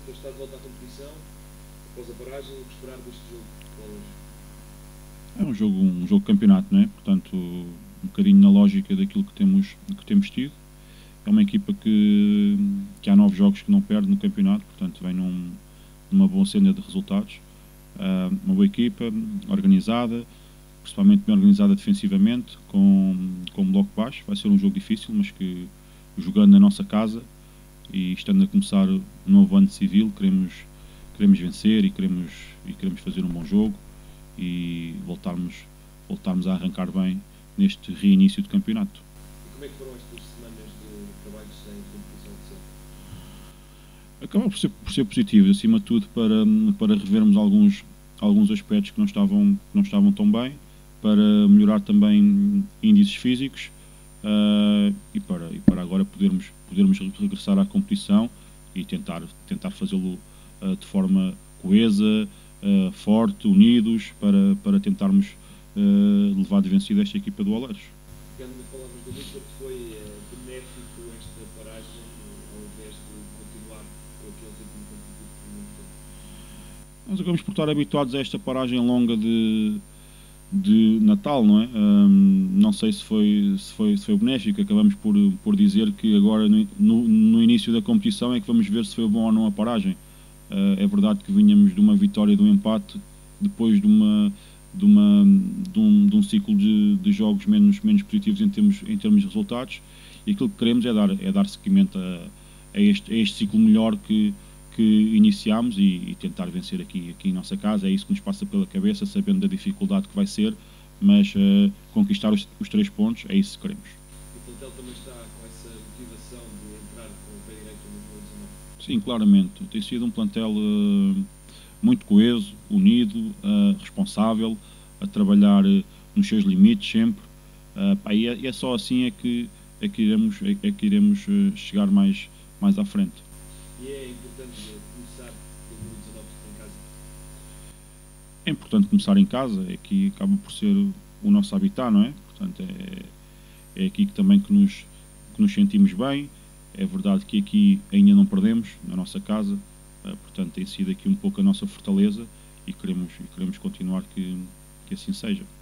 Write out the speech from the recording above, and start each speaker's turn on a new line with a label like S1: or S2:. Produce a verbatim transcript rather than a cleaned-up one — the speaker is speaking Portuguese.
S1: Depois está de volta à competição, após a paragem, o que esperar deste jogo com o Aleiros?
S2: É um jogo, um jogo de campeonato, não é? Portanto, um bocadinho na lógica daquilo que temos, que temos tido. É uma equipa que, que há nove jogos que não perde no campeonato, portanto vem num, numa boa senda de resultados. Uh, uma boa equipa, organizada, principalmente bem organizada defensivamente, com, com um bloco baixo. Vai ser um jogo difícil, mas que jogando na nossa casa e estando a começar um novo ano civil, queremos, queremos vencer e queremos, e queremos fazer um bom jogo e voltarmos, voltarmos a arrancar bem neste reinício de campeonato.
S1: E como é que foram estas semanas de trabalho sem competição de sempre?
S2: Acaba por ser, por ser positivo, acima de tudo, para, para revermos alguns, alguns aspectos que não, estavam, que não estavam tão bem, para melhorar também índices físicos uh, e, para, e para agora podermos, podermos regressar à competição e tentar, tentar fazê-lo uh, de forma coesa, uh, forte, unidos, para, para tentarmos uh, levar de vencida esta equipa do Oleiros.
S1: Pegando nas palavras do Mister, foi uh, benéfico esta paragem, ao invés de continuar com aquele ritmo competitivo que muito tempo?
S2: Nós acabamos por estar habituados a esta paragem longa de, de Natal, não é? Um, não sei se foi, se foi, se foi benéfico, acabamos por, por dizer que agora no, no, no início da competição é que vamos ver se foi bom ou não a paragem. Uh, é verdade que vinhamos de uma vitória e de um empate depois de, uma, de, uma, de, um, de um ciclo de, de jogos menos, menos positivos em termos, em termos de resultados, e aquilo que queremos é dar, é dar seguimento a, a, este, a este ciclo melhor que, que iniciámos e, e tentar vencer aqui, aqui em nossa casa. É isso que nos passa pela cabeça, sabendo da dificuldade que vai ser, mas uh, conquistar os, os três pontos, é isso que queremos.
S1: O plantel também está com essa motivação de entrar com o pé direito em dois mil e dezanove?
S2: Sim, claramente. Tem sido um plantel uh, muito coeso, unido, uh, responsável, a trabalhar uh, nos seus limites sempre. Uh, pá, e, é, e é só assim é que, é que iremos, é, é que iremos uh, chegar mais, mais à frente.
S1: E é importante começar dois mil e dezanove em casa?
S2: É importante começar em casa, é que acaba por ser o nosso habitat, não é? Portanto, é, é aqui que também que nos, que nos sentimos bem. É verdade que aqui ainda não perdemos, na nossa casa, uh, portanto tem sido aqui um pouco a nossa fortaleza e queremos, e queremos continuar que, que assim seja.